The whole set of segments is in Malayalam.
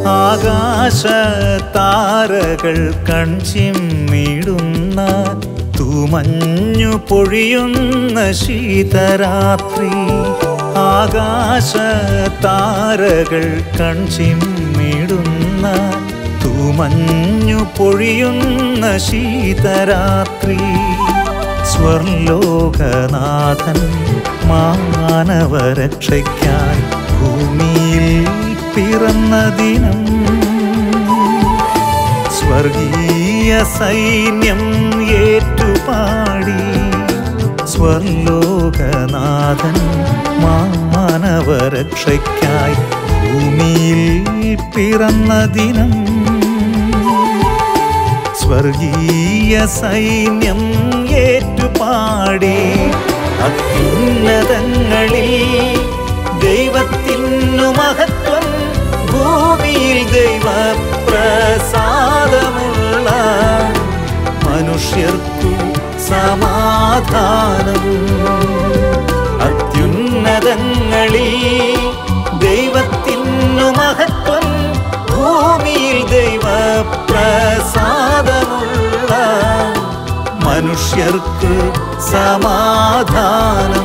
ആകാശതാരകൾ കൺചിമ്മിടുന്ന തൂമഞ്ഞു പൊഴിയുന്ന ശീതരാത്രി. ആകാശതാരകൾ കൺചിമ്മിടുന്ന തൂമഞ്ഞു പൊഴിയുന്ന ശീതരാത്രി. സ്വർലോകനാഥൻ മാനവരക്ഷയ്ക്കായി ഭൂമിയിൽ പിറന്ന ദിനം. സ്വർഗീയ സൈന്യം ഏറ്റുപാടി സ്വർലോകനാഥൻ മാനവരക്ഷയ്ക്കായി ഭൂമിയിൽ പിറന്ന ദിനം. സ്വർഗീയ സൈന്യം ഏറ്റുപാടി അത്യുന്നതങ്ങളിൽ ദൈവത്തിനു മഹത്വം. ഭൂമിയിൽ ദൈവപ്രസാദമുള്ള മനുഷ്യർക്കു സമാധാനം. അത്യുന്നതങ്ങളിൽ ദൈവത്തിനു മഹത്വം. ഭൂമിയിൽ ദൈവപ്രസാദമുള്ള മനുഷ്യർക്കു സമാധാനം.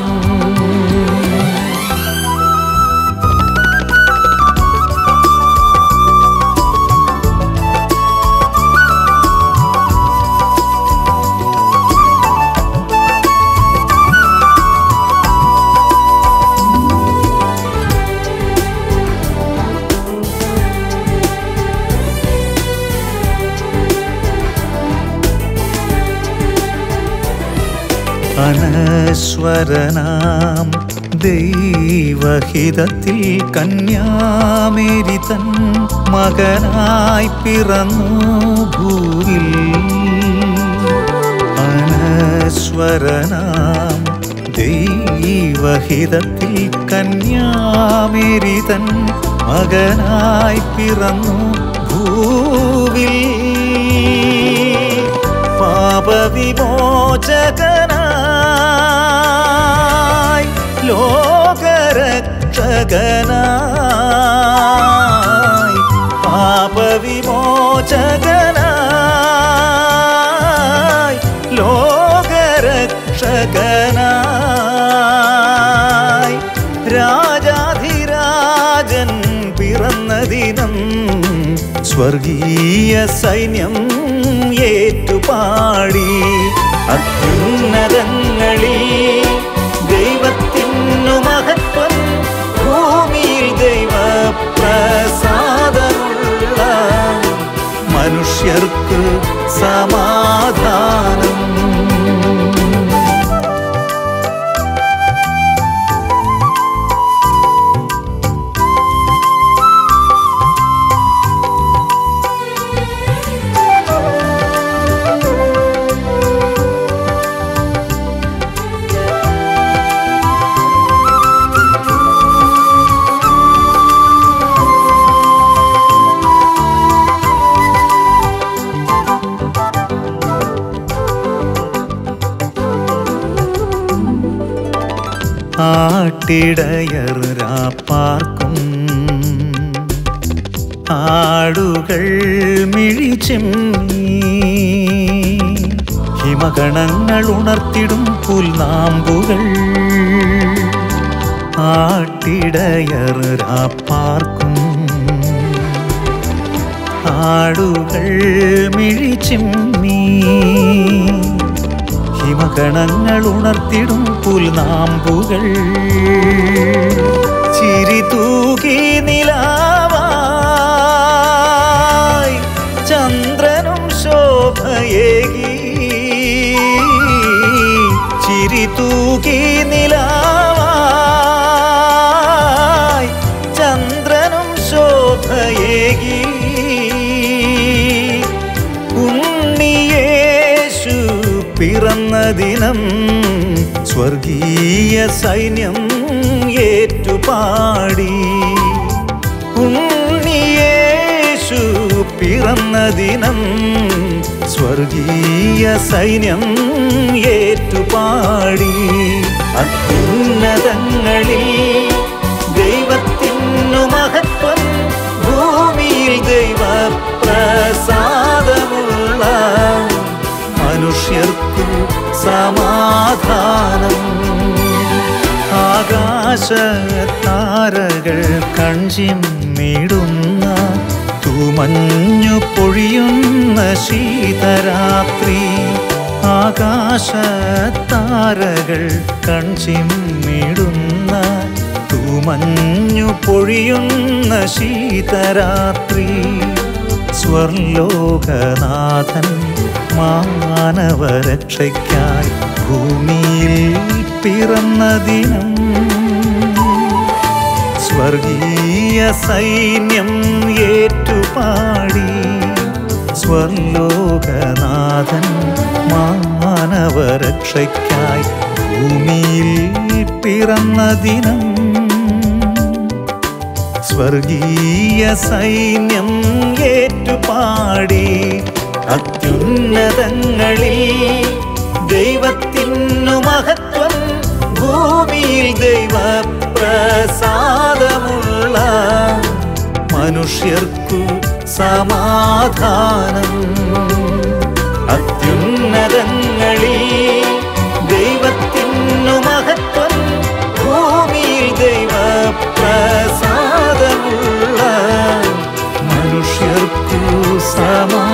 അനശ്വരനാം ദൈവഹിതത്തിൽ കന്യാമേരി തൻ മകനായി പിറന്നു ഭൂവിൽ. അനശ്വരനാം ദൈവഹിതത്തിൽ കന്യാമേരി തൻ മകനായി പിറന്നു ഭൂവിൽ. പാപവിമോചകനായി ലോകരക്ഷകനായി. പാപവിമോചകനായി ലോകരക്ഷകനായി. രാജാധിരാജൻ പിറന്ന ദിനം. സ്വർഗീയ സൈന്യം ഏറ്റുപാടി അത്യുന്നതങ്ങളിൽ ദൈവത്തിനു മഹത്വം. ഭൂമിയിൽ ദൈവപ്രസാദമുള്ള മനുഷ്യർക്കു സമാധാനം. ആട്ടിടയർ രാപ്പാർക്കും ആടുകൾ മിഴിച്ചിമ്മി. ഹിമഗണങ്ങൾ ഉണർത്തിടും പുൽനാമ്പുകൾ. ആട്ടിടയർ രാപ്പാർക്കും ആടുകൾ മിഴിച്ചിമ്മി. ഹിമഗണങ്ങൾ ഉണർത്തിടും പുൽനാമ്പുകൾ. ചിരി തൂകി നിലാവായി ചന്ദ്രനും ശോഭയേകി. ചിരി തൂകി നിലാവായി ചന്ദ്രനും ശോഭയേകി. ഉണ്ണിയേശു പിറന്ന ദിനം. സ്വർഗീയ സൈന്യം ഏറ്റുപാടി ഉണ്ണിയേശു പിറന്ന ദിനം. സ്വർഗീയ സൈന്യം ഏറ്റുപാടി അത്യുന്നതങ്ങളിൽ ദൈവത്തിനു മഹത്വം. ഭൂമിയിൽ സമാധാനം. ആകാശത്താരകൾ കൺചിമ്മിടുന്ന തൂമഞ്ഞു പൊഴിയുന്ന ശീതരാത്രി. ആകാശത്താരകൾ കൺചിമ്മിടുന്ന തൂമഞ്ഞു പൊഴിയുന്ന ശീതരാത്രി. സ്വർലോകനാഥൻ മാനവരക്ഷയ്ക്കായി ഭൂമിയിൽ പിറന്ന ദിനം. സ്വർഗീയ സൈന്യം ഏറ്റുപാടി സ്വർലോകനാഥൻ മാനവരക്ഷയ്ക്കായി ഭൂമിയിൽ പിറന്ന ദിനം. സ്വർഗീയ സൈന്യം ഏറ്റുപാടി അത്യുന്നതങ്ങളിൽ ദൈവത്തിനു മഹത്വം. ഭൂമിയിൽ ദൈവപ്രസാദമുള്ള മനുഷ്യർക്കു സമാധാനം. അത്യുന്നതങ്ങളിൽ ദൈവത്തിനു മഹത്വം. ഭൂമിയിൽ ദൈവപ്രസാദമുള്ള മനുഷ്യർക്കു സമാധാനം.